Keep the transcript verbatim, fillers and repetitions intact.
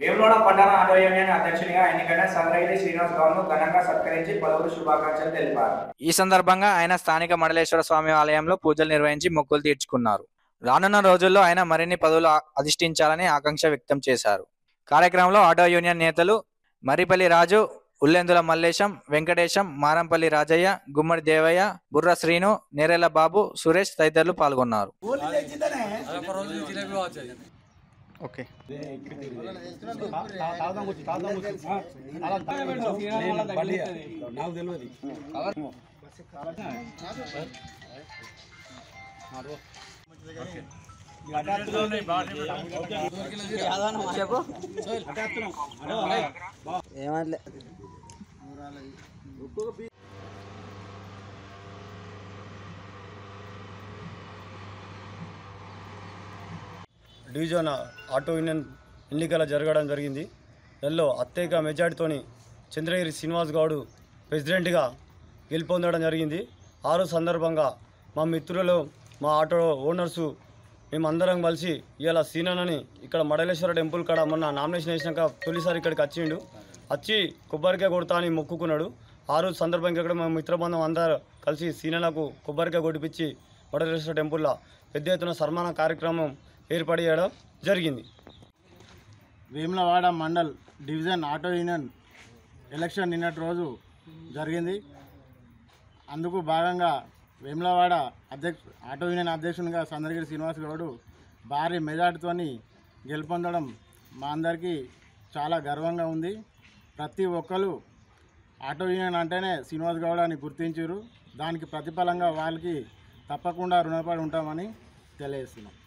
వేములవాడ పట్టణ auto union అధ్యక్షునిగా ఎన్నికైన సంద్రగిరి శ్రీనివాస్ గౌడ్ను ఘనంగా సత్కరించి పలువురు శుభాకాంక్షలు తెలిపారు. ఈ సందర్భంగా ఆయన స్థానిక మండలేశ్వర స్వామి ఆలయంలో పూజలు నిర్వహించి మొక్కులు తీర్చుకున్నారు. రానున్న రోజుల్లో ఆయన మరిన్ని పదవులు అధిష్ఠించాలని ఆకాంక్ష వ్యక్తం చేశారు. కార్యక్రమంలో ఆటో యూనియన్ నేతలు మరిపల్లి రాజు, ఉల్లెందుల మల్లేశం, వెంకటేశం, మారంపల్లి రాజయ్య, గుమ్మడి దేవయ్య, బుర్ర శ్రీను, నేరెల బాబు, సురేష్ తదితరులు పాల్గొన్నారు. ఓకే ఏమట్లే డివిజన్ ఆటో యూనియన్ ఎన్నికల జరగడం జరిగింది. దానిలో అత్యధిక మెజార్టీతోని చంద్రగిరి శ్రీనివాస్ గౌడ్ ప్రెసిడెంట్గా గెలుపొందడం జరిగింది. ఆరో సందర్భంగా మా మిత్రులు, మా ఆటో ఓనర్సు మేమందరం కలిసి ఇవాళ సీనని ఇక్కడ మడలేశ్వర టెంపుల్ కాడ మొన్న నామినేషన్ వేసినాక తొలిసారి ఇక్కడికి వచ్చిండు. వచ్చి కొబ్బరికాయ కొడతా అని మొక్కుకున్నాడు. ఆ రోజు సందర్భంగా ఇక్కడ మా మిత్రబంధం అందరూ కలిసి సీనలకు కొబ్బరికాయ కొట్టిపించి మడలేశ్వర టెంపుల్లో పెద్ద ఎత్తున సన్మాన కార్యక్రమం ఏర్పాటు చేయడం జరిగింది. Vemulawada mandal division auto union election నిన్నటి రోజు జరిగింది. అందుకు భాగంగా వేములవాడ అధ్యక్ష ఆటో యూనియన్ అధ్యక్షునిగా సంద్రగిరి శ్రీనివాస్ గౌడ్ భారీ మెజార్టీతో గెలుపొందడం మా అందరికీ చాలా గర్వంగా ఉంది. ప్రతి ఒక్కరు ఆటో యూనియన్ అంటేనే శ్రీనివాస్ గౌడ్ అని గుర్తించారు. దానికి ప్రతిఫలంగా వాళ్ళకి తప్పకుండా రుణపడి ఉంటామని తెలియజేస్తున్నాం.